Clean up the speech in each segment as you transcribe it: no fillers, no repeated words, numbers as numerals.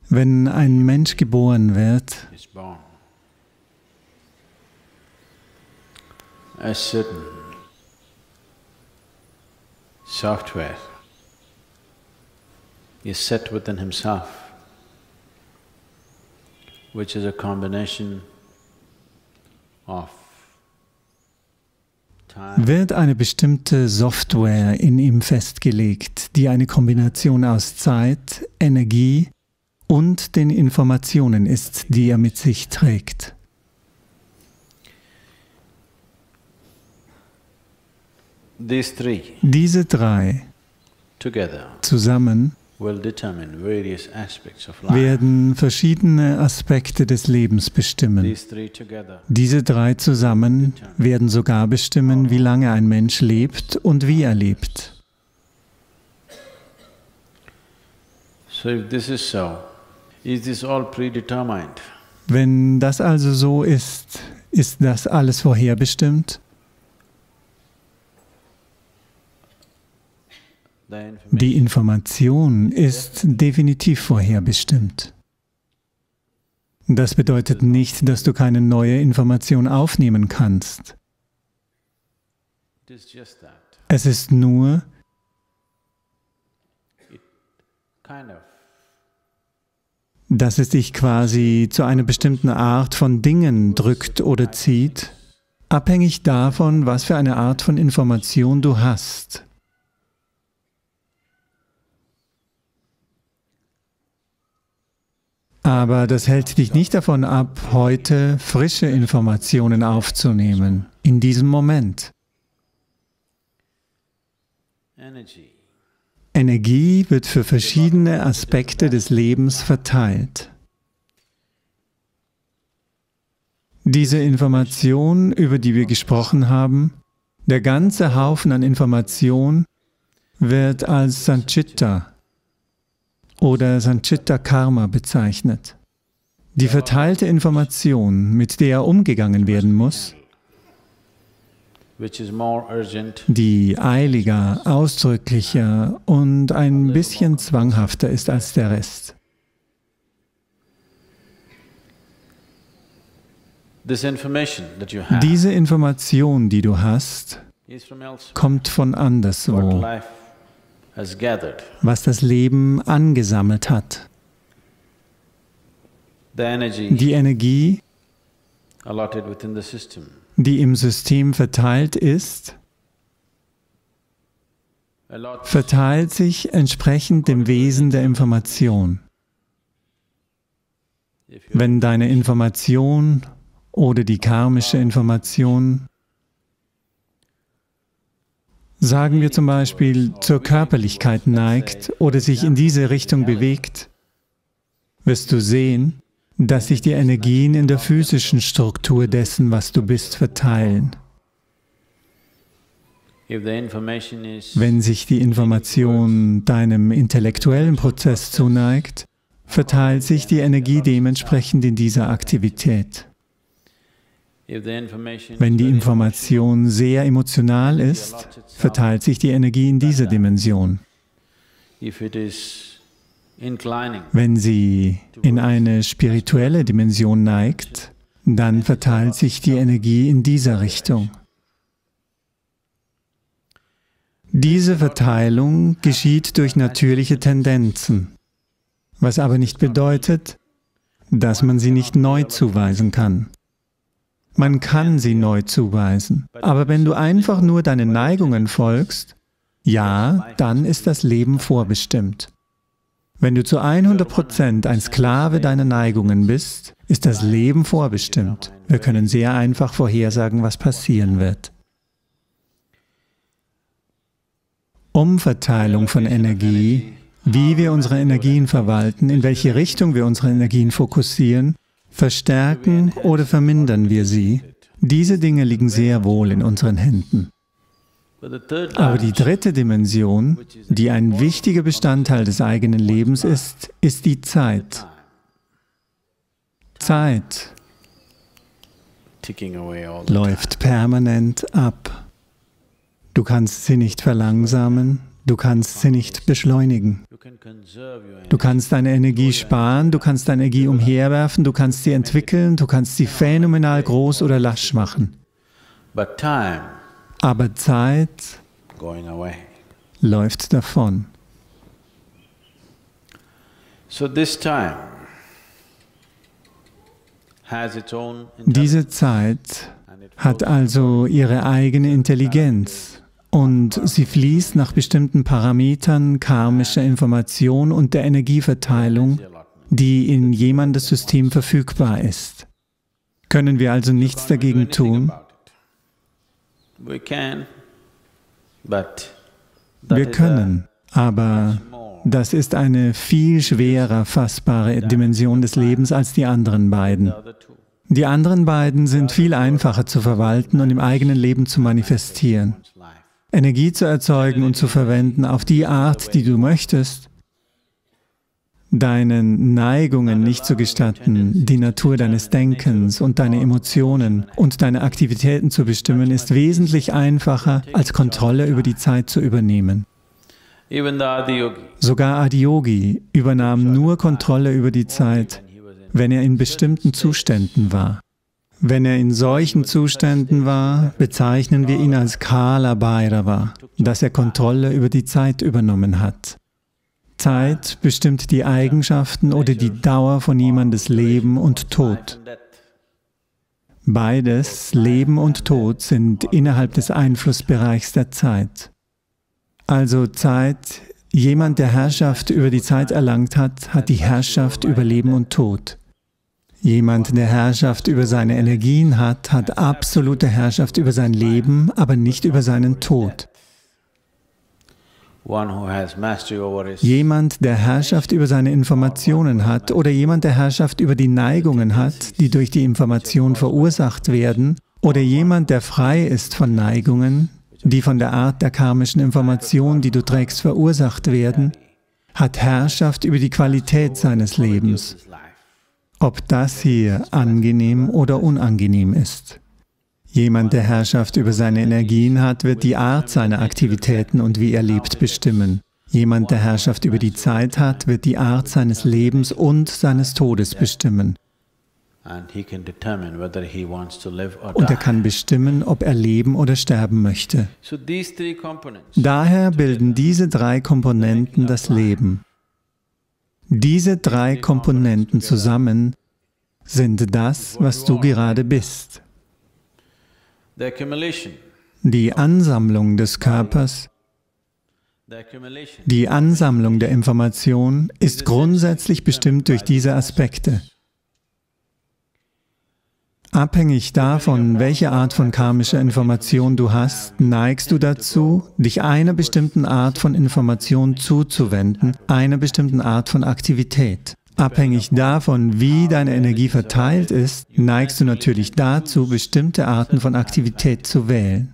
Wenn ein Mensch geboren wird, is born, a certain software is set within himself, which is a combination of time, wird eine bestimmte Software in ihm festgelegt, die eine Kombination aus Zeit, Energie und den Informationen ist, die er mit sich trägt. these three Diese drei together zusammen will determine various aspects of life. werden verschiedene Aspekte des Lebens bestimmen. These three together Diese drei zusammen werden sogar bestimmen, wie lange ein Mensch lebt und wie er lebt. So if this is so, is this all predetermined? Wenn das also so ist das alles vorherbestimmt? Die Information ist definitiv vorherbestimmt. Das bedeutet nicht, dass du keine neue Information aufnehmen kannst. It is just that. Es ist nur, Kind of dass es dich quasi zu einer bestimmten Art von Dingen drückt oder zieht, abhängig davon, was für eine Art von Information du hast. Aber das hält dich nicht davon ab, heute frische Informationen aufzunehmen, in diesem Moment. energy Energie wird für verschiedene Aspekte des Lebens verteilt. Diese Information, über die wir gesprochen haben, der ganze Haufen an Information, wird als Sanchita oder Sanchita Karma bezeichnet. Die verteilte Information, mit der umgegangen werden muss, which is more urgent, die eiliger, ausdrücklicher und ein bisschen zwanghafter ist als der Rest. this information that you have Diese Information, die du hast, is from elsewhere. kommt von What anderswo, life has gathered. was das Leben angesammelt hat. The energy Die Energie, allotted within the system die im System verteilt ist, allots verteilt sich entsprechend dem Wesen der Information. if you Wenn deine Information oder die karmische Information, sagen wir zum Beispiel, zur Körperlichkeit neigt oder sich in diese Richtung bewegt, wirst du sehen, dass sich die Energien in der physischen Struktur dessen, was du bist, verteilen. if the information is Wenn sich die Information deinem intellektuellen Prozess zuneigt, verteilt sich die Energie dementsprechend in dieser Aktivität. if the information Wenn die is very Information sehr emotional ist, verteilt sich die Energie in dieser Dimension. if it is inclining Wenn sie in eine spirituelle Dimension neigt, dann verteilt sich die Energie in dieser Richtung. Diese Verteilung geschieht durch natürliche Tendenzen, was aber nicht bedeutet, dass man sie nicht neu zuweisen kann. Man kann sie neu zuweisen, aber wenn du einfach nur deinen Neigungen folgst, ja, dann ist das Leben vorbestimmt. Wenn du zu 100% ein Sklave deiner Neigungen bist, ist das Leben vorbestimmt. Wir können sehr einfach vorhersagen, was passieren wird. Umverteilung von Energie, wie wir unsere Energien verwalten, in welche Richtung wir unsere Energien fokussieren, verstärken oder vermindern wir sie, diese Dinge liegen sehr wohl in unseren Händen. but the third Aber die dritte Dimension, die ein wichtiger Bestandteil des eigenen Lebens ist, ist die Zeit. Zeit ticking away all the time. läuft permanent ab. Du kannst sie nicht verlangsamen, du kannst sie nicht beschleunigen. You Du kannst deine Energie sparen, du kannst deine Energie umherwerfen, du kannst sie entwickeln, du kannst sie phänomenal groß oder lasch machen. Aber Zeit läuft davon. Diese Zeit hat also ihre eigene Intelligenz und sie fließt nach bestimmten Parametern karmischer Information und der Energieverteilung, die in jemandes System verfügbar ist. Können wir also nichts dagegen tun? Wir können, aber das ist eine viel schwerer fassbare Dimension des Lebens als die anderen beiden. Die anderen beiden sind viel einfacher zu verwalten und im eigenen Leben zu manifestieren. Energie zu erzeugen und zu verwenden auf die Art, die du möchtest, deinen Neigungen nicht zu gestatten, die Natur deines Denkens und deine Emotionen und deine Aktivitäten zu bestimmen, ist wesentlich einfacher, als Kontrolle über die Zeit zu übernehmen. Sogar Adiyogi übernahm nur Kontrolle über die Zeit, wenn er in bestimmten Zuständen war. Wenn er in solchen Zuständen war, bezeichnen wir ihn als Kala Bhairava, dass er Kontrolle über die Zeit übernommen hat. Zeit bestimmt die Eigenschaften oder die Dauer von jemandes Leben und Tod. Beides, Leben und Tod, sind innerhalb des Einflussbereichs der Zeit. Also Zeit, jemand, der Herrschaft über die Zeit erlangt hat, hat die Herrschaft über Leben und Tod. Jemand, der Herrschaft über seine Energien hat, hat absolute Herrschaft über sein Leben, aber nicht über seinen Tod. Jemand, der Herrschaft über seine Informationen hat oder jemand, der Herrschaft über die Neigungen hat, die durch die Information verursacht werden, oder jemand, der frei ist von Neigungen, die von der Art der karmischen Information, die du trägst, verursacht werden, hat Herrschaft über die Qualität seines Lebens, ob das hier angenehm oder unangenehm ist. Jemand, der Herrschaft über seine Energien hat, wird die Art seiner Aktivitäten und wie er lebt bestimmen. Jemand, der Herrschaft über die Zeit hat, wird die Art seines Lebens und seines Todes bestimmen. Und er kann bestimmen, ob er leben oder sterben möchte. Daher bilden diese drei Komponenten das Leben. Diese drei Komponenten zusammen sind das, was du gerade bist. Die Ansammlung des Körpers, die Ansammlung der Information ist grundsätzlich bestimmt durch diese Aspekte. Abhängig davon, welche Art von karmischer Information du hast, neigst du dazu, dich einer bestimmten Art von Information zuzuwenden, einer bestimmten Art von Aktivität. Abhängig davon, wie deine Energie verteilt ist, neigst du natürlich dazu, bestimmte Arten von Aktivität zu wählen.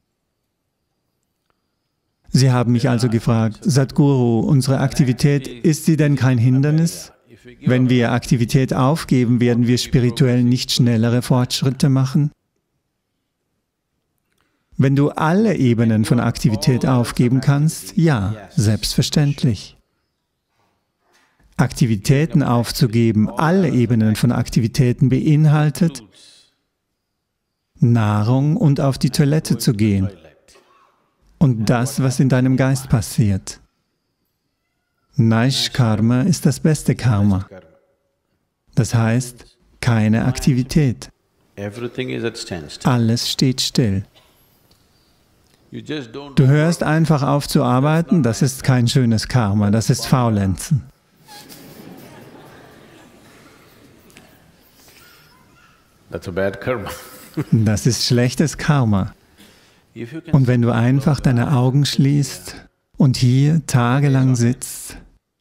Sie haben mich also gefragt, Sadhguru, unsere Aktivität, ist sie denn kein Hindernis? Wenn wir Aktivität aufgeben, werden wir spirituell nicht schnellere Fortschritte machen? Wenn du alle Ebenen von Aktivität aufgeben kannst, ja, selbstverständlich. Aktivitäten aufzugeben, alle Ebenen von Aktivitäten beinhaltet, Nahrung und auf die Toilette zu gehen und das, was in deinem Geist passiert. Naishkarma ist das beste Karma. Das heißt, keine Aktivität. Alles steht still. Du hörst einfach auf zu arbeiten, das ist kein schönes Karma, das ist Faulenzen. Das ist schlechtes Karma. Und wenn du einfach deine Augen schließt und hier tagelang sitzt,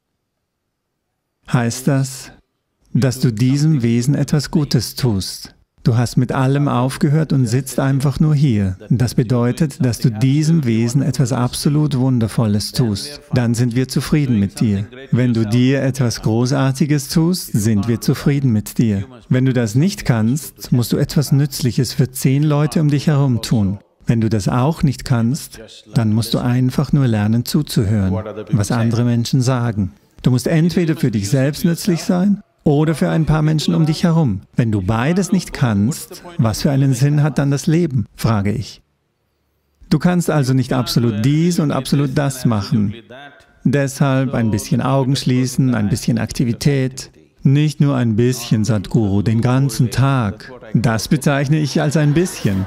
heißt das, dass du diesem Wesen etwas Gutes tust. Du hast mit allem aufgehört und sitzt einfach nur hier. Das bedeutet, dass du diesem Wesen etwas absolut Wundervolles tust. Dann sind wir zufrieden mit dir. Wenn du dir etwas Großartiges tust, sind wir zufrieden mit dir. Wenn du das nicht kannst, musst du etwas Nützliches für 10 Leute um dich herum tun. Wenn du das auch nicht kannst, dann musst du einfach nur lernen zuzuhören, was andere Menschen sagen. Du musst entweder für dich selbst nützlich sein oder für ein paar Menschen um dich herum. Wenn du beides nicht kannst, was für einen Sinn hat dann das Leben, frage ich. Du kannst also nicht absolut dies und absolut das machen. Deshalb ein bisschen Augen schließen, ein bisschen Aktivität. Nicht nur ein bisschen, Sadhguru, den ganzen Tag. Das bezeichne ich als ein bisschen.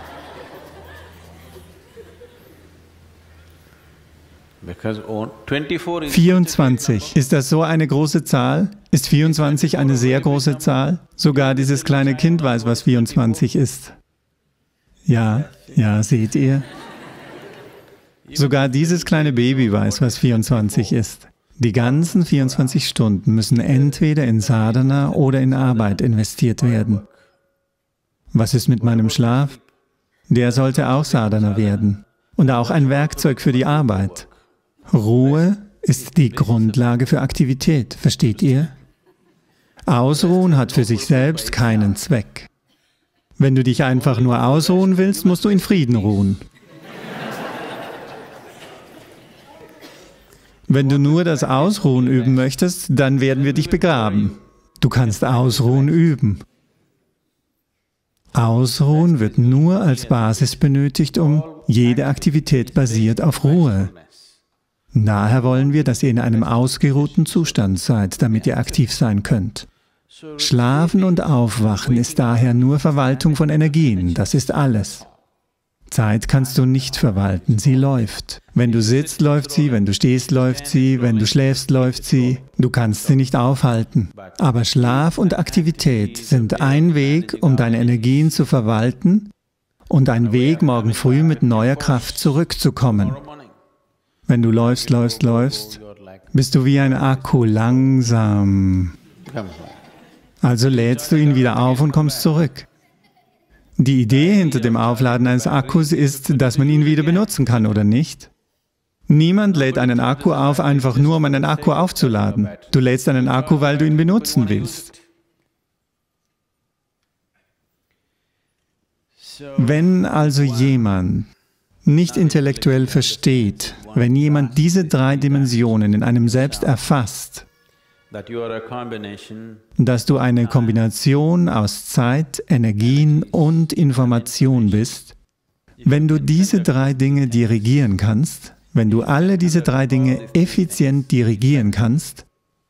24. Ist das so eine große Zahl? Ist 24 eine sehr große Zahl? Sogar dieses kleine Kind weiß, was 24 ist. Ja, seht ihr? Sogar dieses kleine Baby weiß, was 24 ist. Die ganzen 24 Stunden müssen entweder in Sadhana oder in Arbeit investiert werden. Was ist mit meinem Schlaf? Der sollte auch Sadhana werden und auch ein Werkzeug für die Arbeit. Ruhe ist die Grundlage für Aktivität, versteht ihr? Ausruhen hat für sich selbst keinen Zweck. Wenn du dich einfach nur ausruhen willst, musst du in Frieden ruhen. Wenn du nur das Ausruhen üben möchtest, dann werden wir dich begraben. Du kannst Ausruhen üben. Ausruhen wird nur als Basis benötigt, jede Aktivität basiert auf Ruhe. Daher wollen wir, dass ihr in einem ausgeruhten Zustand seid, damit ihr aktiv sein könnt. Schlafen und Aufwachen ist daher nur Verwaltung von Energien, das ist alles. Zeit kannst du nicht verwalten, sie läuft. Wenn du sitzt, läuft sie, wenn du stehst, läuft sie, wenn du schläfst, läuft sie. Du kannst sie nicht aufhalten. Aber Schlaf und Aktivität sind ein Weg, um deine Energien zu verwalten und ein Weg, morgen früh mit neuer Kraft zurückzukommen. Wenn du läufst, bist du wie ein Akku, langsam. Also lädst du ihn wieder auf und kommst zurück. Die Idee hinter dem Aufladen eines Akkus ist, dass man ihn wieder benutzen kann, oder nicht? Niemand lädt einen Akku auf, einfach nur um einen Akku aufzuladen. Du lädst einen Akku, weil du ihn benutzen willst. Wenn also jemand nicht intellektuell versteht, wenn jemand diese 3 Dimensionen in einem selbst erfasst, dass du eine Kombination aus Zeit, Energien und Information bist, wenn du diese 3 Dinge dirigieren kannst, wenn du alle diese 3 Dinge effizient dirigieren kannst,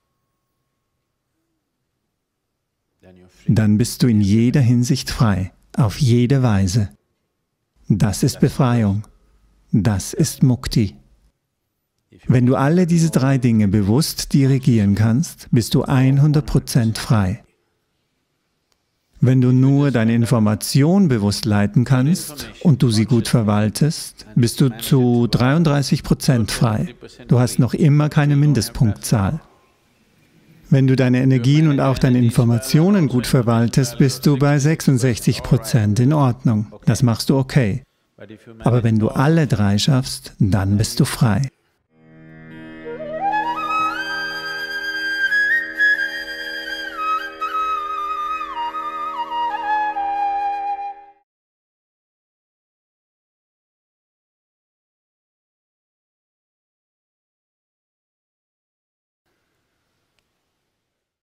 dann bist du in jeder Hinsicht frei, auf jede Weise. Das ist Befreiung. Das ist Mukti. Wenn du alle diese 3 Dinge bewusst dirigieren kannst, bist du 100% frei. Wenn du nur deine Information bewusst leiten kannst und du sie gut verwaltest, bist du zu 33% frei. Du hast noch immer keine Mindestpunktzahl. Wenn du deine Energien und auch deine Informationen gut verwaltest, bist du bei 66% in Ordnung. Das machst du okay. Aber wenn du alle 3 schaffst, dann bist du frei.